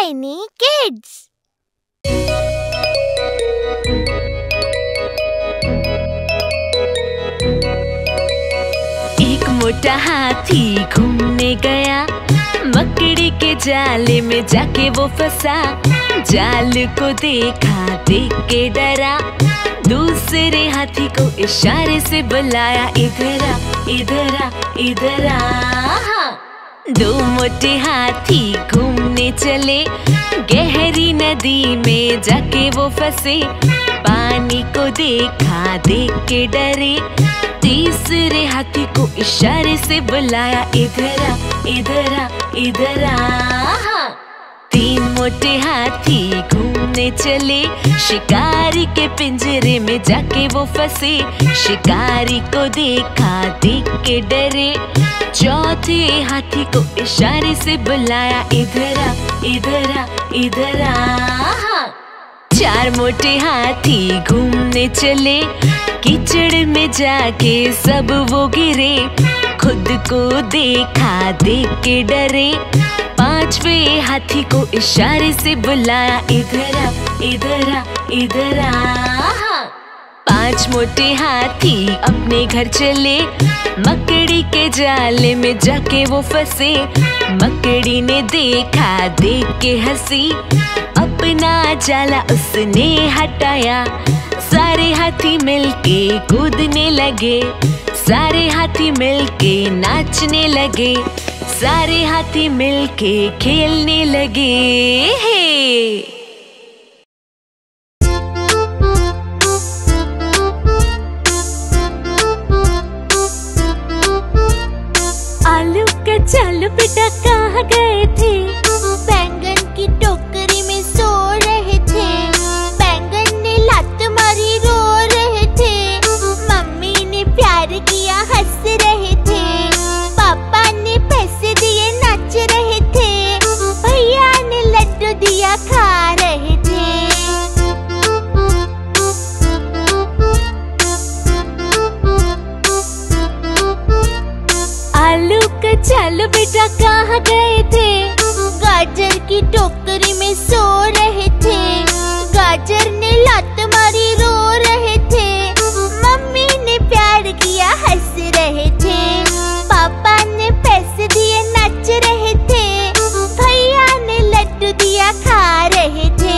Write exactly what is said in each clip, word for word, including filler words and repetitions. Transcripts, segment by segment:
Tiny Kids. एक मोटा हाथी घूमने गया, मकड़ी के जाले में जाके वो फंसा। जाल को देखा, देख के डरा, दूसरे हाथी को इशारे से बुलाया, इधर आ, इधर आ, इधर आ। दो मोटे हाथी घूमने चले, गहरी नदी में जाके वो फंसे। पानी को देखा, देख के डरे, तीसरे हाथी को इशारे से बुलाया, इधर आ, इधर आ, इधर आ। तीन मोटे हाथी घूमने चले, शिकारी के पिंजरे में जाके वो फंसे। शिकारी को देखा, देख के डरे, चौथे हाथी को इशारे से बुलाया, इधर आ, इधर आ, इधर आ। चार मोटे हाथी घूमने चले, कीचड़ में जाके सब वो गिरे। खुद को देखा, देख के डरे, पांचवे हाथी को इशारे से बुलाया, इधर आ, इधर आ, इधर आ। पांच मोटे हाथी अपने घर चले, मकड़ी के जाले में जाके वो फंसे। मकड़ी ने देखा, देख के हंसी, अपना जाला उसने हटाया। सारे हाथी मिलके कूदने लगे, सारे हाथी मिलके नाचने लगे, सारे हाथी मिलके खेलने लगे। आलू का चालू बेटा कहाँ गए थे? बैंगन की टोकरी में सो रहे थे। बैंगन ने लात मारी, रो रहे थे। मम्मी ने प्यार किया, हंस रहे थे। पापा ने पैसे दिए, नाच रहे थे। भैया ने लड्डू दिया, खा रहे थे। आलू का चालू बेटा कहाँ गए थे? गाजर की टोकरी में सो रहे थे। गाजर ने लात मारी, रो रहे थे। मम्मी ने प्यार किया, हंस रहे थे। पापा ने पैसे दिए, नाच रहे थे। भैया ने लड्डू दिया, खा रहे थे।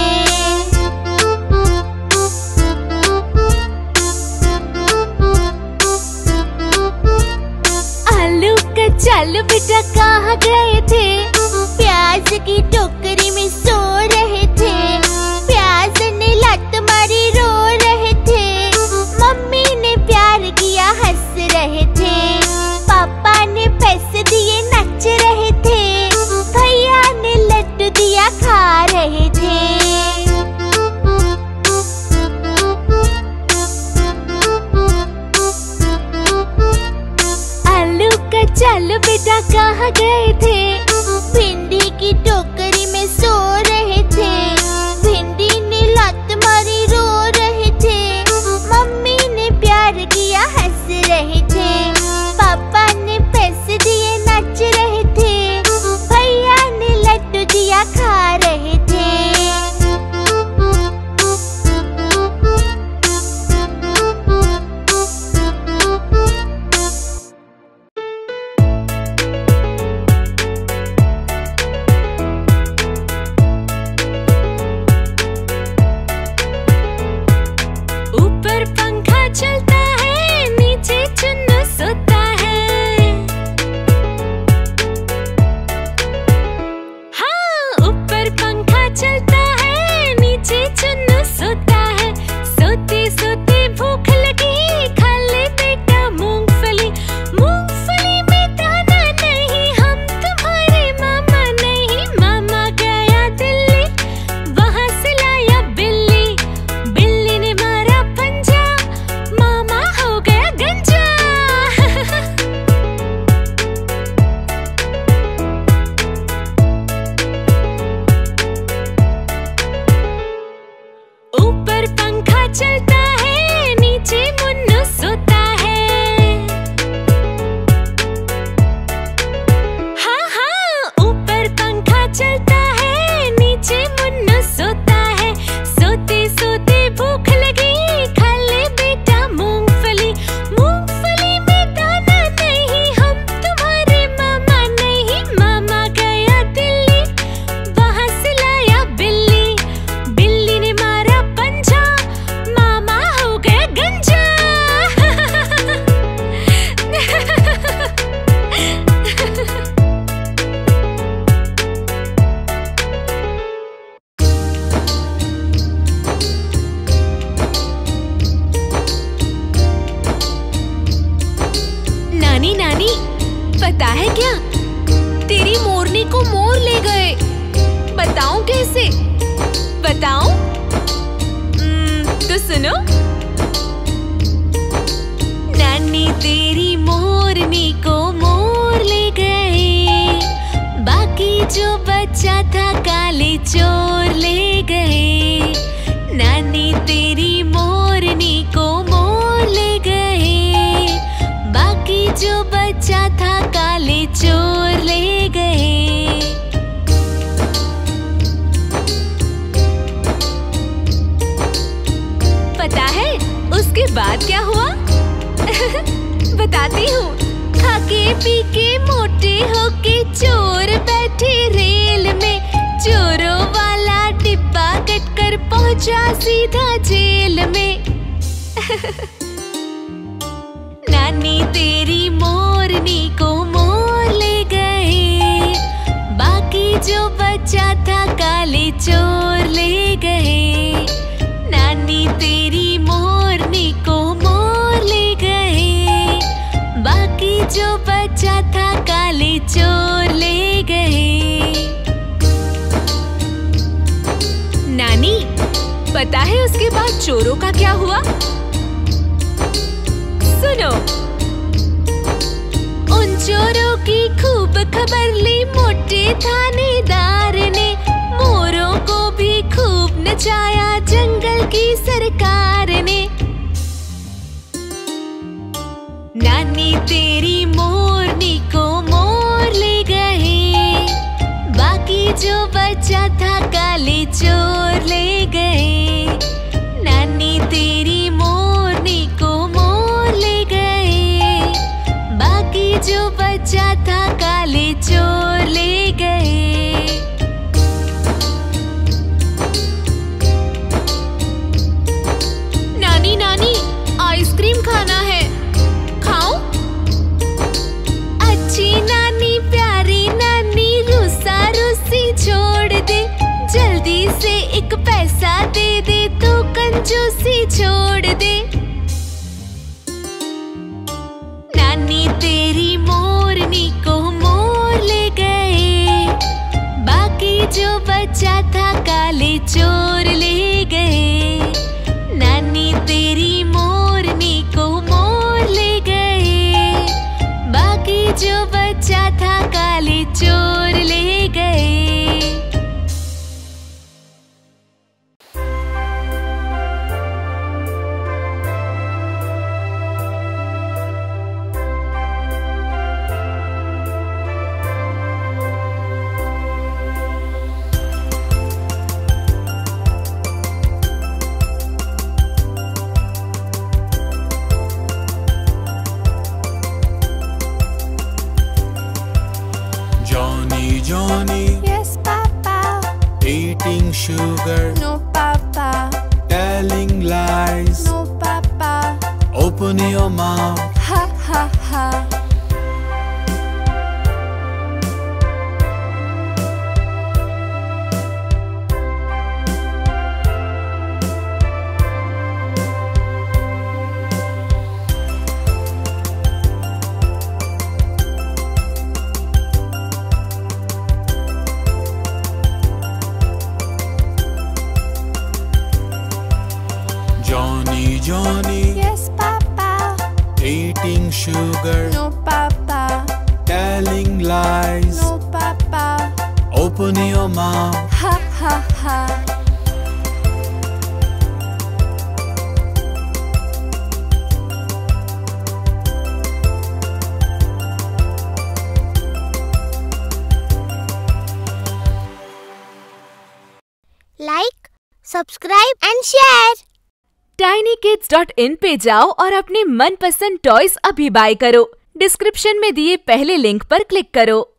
आलू का चालू बेटा कहाँ गए थे? प्याज की टोकरी में सो रहे थे। प्याज ने लात मारी, रो रहे थे। मम्मी ने प्यार किया, हंस रहे थे। पापा ने पैसे दिए, नाच रहे थे। भैया ने लड्डू दिया, खा रहे थे। आलू का चालू बेटा कहाँ गए थे? भिंडी की टोकरी में सो रहे थे। भिंडी ने लात मारी, रो रहे थे। मम्मी ने प्यार किया, हंस रहे थे। पापा ने पैसे दिए, नाच रहे थे। भैया ने लड्डू दिया, खा रहे थे। ऊपर पंखा चलता है, नीचे चुन्नू सोता है। हाँ, ऊपर पंखा चलता है, नीचे चुन्नू सोता है। सोते सोते भूख लगी, खा ले बेटा मूंगफली। मूंगफली में दाना नहीं, हम तुम्हारे मामा नहीं। मामा गया दिल्ली, वहाँ से लाया बिल्ली। बिल्ली ने मारा पंजा, मामा हो गया गंजा। ऊपर पंखा चलता है, नीचे मुन्नू सोता है। हाँ हाँ, ऊपर पंखा चलता है, नीचे सुनो। नानी तेरी मोरनी को मोर ले गए, बाकी जो बच्चा था काले चोर ले गए। नानी तेरी मोरनी को मोर ले गए, बाकी जो बच्चा था काले चोर ले गए। पता है उसके बाद क्या हुआ? बताती हूँ। खाके पी के मोटे होके चोर बैठे रेल में, चोरों वाला डिब्बा कटकर पहुंचा सीधा जेल में। नानी तेरी मोरनी को मोर ले गए, बाकी जो बच्चा था काले चोर ले गए। नानी तेरी मोरनी को मोर ले गए, बाकी जो बच्चा था काले चोर ले गए। नानी, पता है उसके बाद चोरों का क्या हुआ? सुनो। उन चोरों की खूब खबर ली मोटे थानेदार ने, मोरों को भी खूब नचाया जंगल की सरकार ने। नानी तेरी मोरनी को मोर ले गए, बाकी जो बच्चा था काले चोर ले गए। नानी तेरी मोरनी को मोर ले गए, बाकी जो बच्चा था काले चोर ले गए। नानी नानी, आइसक्रीम खाना है, खाओ? अच्छी नानी, प्यारी नानी, रूसा रूसी छोड़ दे, जल्दी से एक पैसा दे दे तो कंजूसी छोड़ दे। नानी तेरी मोरनी को मोर ले गए, बाकी जो बच्चा था काले चोर ले गए। नानी तेरी मोरनी को मोर ले गए, बाकी जो बच्चा था काले चोर ले गए। Johnny, Yes, Papa. eating sugar, No, Papa. telling lies. No, Papa. Open your mouth. Ha ha ha. Johnny, Johnny, Yes, Papa. eating sugar, No, Papa. telling lies. No, Papa. Open your mouth. Ha ha ha. Like, subscribe and share. Tiny kids dot in पे जाओ और अपने मनपसंद toys अभी bye करो। Description में दिए पहले लिंक पर क्लिक करो।